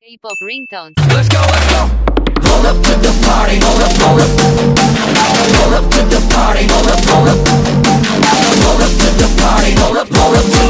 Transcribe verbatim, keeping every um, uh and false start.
K-pop ringtones. Let's go, let's go. Hold up to the party, hold up, hold up. Hold up to the party, hold up, hold up. Hold up to the party, hold up, hold up.